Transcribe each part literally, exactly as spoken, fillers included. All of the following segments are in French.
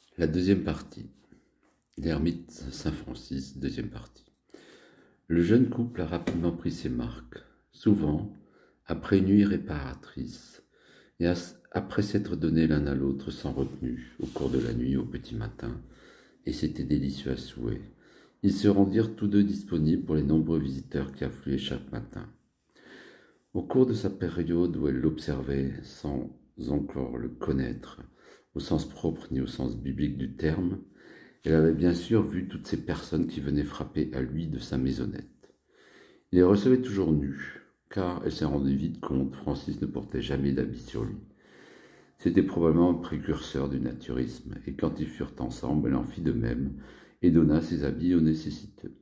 La deuxième partie. L'ermite Saint-Francis, deuxième partie. Le jeune couple a rapidement pris ses marques, souvent, après une nuit réparatrice, et après s'être donné l'un à l'autre sans retenue, au cours de la nuit au petit matin, et c'était délicieux à souhait. Ils se rendirent tous deux disponibles pour les nombreux visiteurs qui affluaient chaque matin. Au cours de sa période où elle l'observait sans encore le connaître, au sens propre ni au sens biblique du terme, elle avait bien sûr vu toutes ces personnes qui venaient frapper à lui de sa maisonnette. Il les recevait toujours nus, car elle s'est rendue vite compte, Francis ne portait jamais d'habit sur lui. C'était probablement un précurseur du naturisme, et quand ils furent ensemble, elle en fit de même, et donna ses habits aux nécessiteux.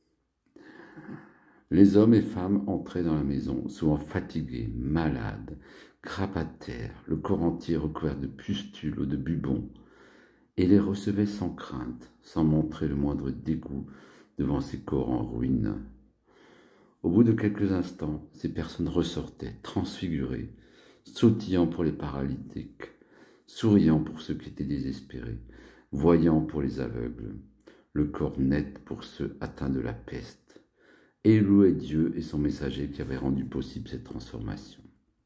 Les hommes et femmes entraient dans la maison, souvent fatigués, malades, grabataires, le corps entier recouvert de pustules ou de bubons, et les recevaient sans crainte, sans montrer le moindre dégoût devant ces corps en ruine. Au bout de quelques instants, ces personnes ressortaient, transfigurées, sautillant pour les paralytiques, souriant pour ceux qui étaient désespérés, voyant pour les aveugles, le corps net pour ceux atteints de la peste, et louaient Dieu et son messager qui avaient rendu possible cette transformation.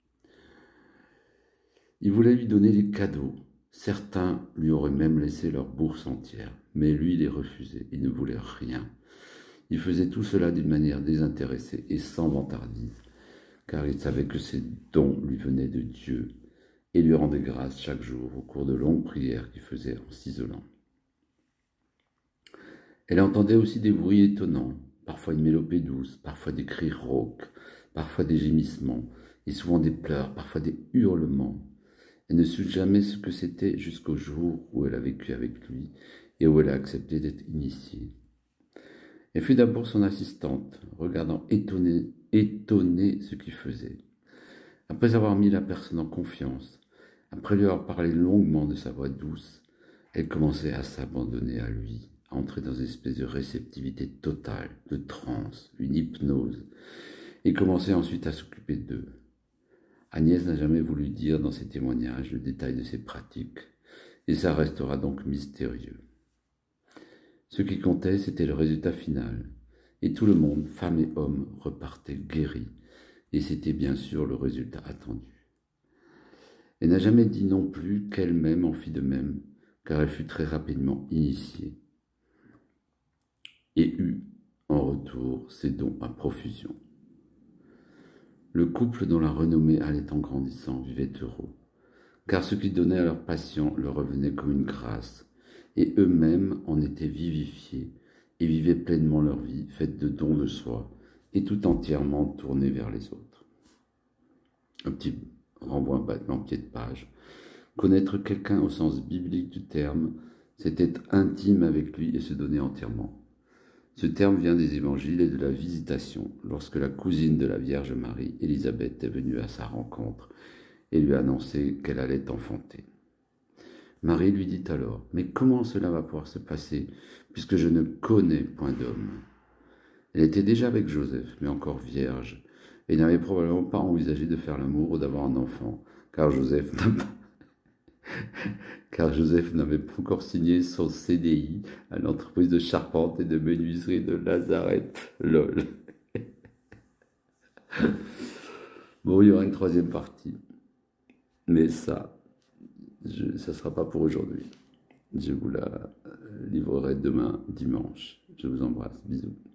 Il voulait lui donner des cadeaux. Certains lui auraient même laissé leur bourse entière, mais lui les refusait, il ne voulait rien. Il faisait tout cela d'une manière désintéressée et sans vantardise, car il savait que ces dons lui venaient de Dieu et lui rendait grâce chaque jour au cours de longues prières qu'il faisait en s'isolant. Elle entendait aussi des bruits étonnants, parfois une mélopée douce, parfois des cris rauques, parfois des gémissements, et souvent des pleurs, parfois des hurlements. Elle ne sut jamais ce que c'était jusqu'au jour où elle a vécu avec lui et où elle a accepté d'être initiée. Elle fut d'abord son assistante, regardant étonnée, étonnée ce qu'il faisait. Après avoir mis la personne en confiance, après lui avoir parlé longuement de sa voix douce, elle commençait à s'abandonner à lui, à entrer dans une espèce de réceptivité totale, de transe, une hypnose, et commençait ensuite à s'occuper d'eux. Agnès n'a jamais voulu dire dans ses témoignages le détail de ses pratiques, et ça restera donc mystérieux. Ce qui comptait, c'était le résultat final, et tout le monde, femmes et hommes, repartait guéris, et c'était bien sûr le résultat attendu. Elle n'a jamais dit non plus qu'elle-même en fit de même, car elle fut très rapidement initiée, et eut, en retour, ses dons à profusion. Le couple dont la renommée allait en grandissant vivait heureux, car ce qu'ils donnaient à leurs patients leur revenait comme une grâce, et eux-mêmes en étaient vivifiés et vivaient pleinement leur vie, faite de dons de soi, et tout entièrement tournée vers les autres. Un petit renvoi en pied de page. Connaître quelqu'un au sens biblique du terme, c'est être intime avec lui et se donner entièrement. Ce terme vient des évangiles et de la visitation, lorsque la cousine de la Vierge Marie, Élisabeth, est venue à sa rencontre et lui a annoncé qu'elle allait enfanter. Marie lui dit alors, « Mais comment cela va pouvoir se passer, puisque je ne connais point d'homme ?» Elle était déjà avec Joseph, mais encore vierge, et n'avait probablement pas envisagé de faire l'amour ou d'avoir un enfant, car Joseph n'a pas... car Joseph n'avait pas encore signé son C D I à l'entreprise de charpente et de menuiserie de Nazareth. Lol. Bon, il y aura une troisième partie. Mais ça, je, ça ne sera pas pour aujourd'hui. Je vous la livrerai demain, dimanche. Je vous embrasse. Bisous.